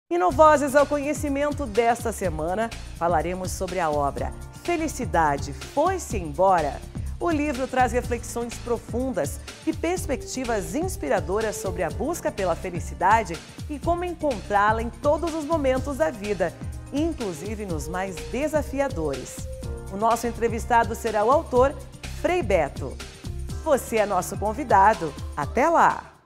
E no Vozes ao Conhecimento desta semana, falaremos sobre a obra Felicidade Foi-se Embora. O livro traz reflexões profundas e perspectivas inspiradoras sobre a busca pela felicidade e como encontrá-la em todos os momentos da vida, inclusive nos mais desafiadores. O nosso entrevistado será o autor Frei Beto. Você é nosso convidado. Até lá!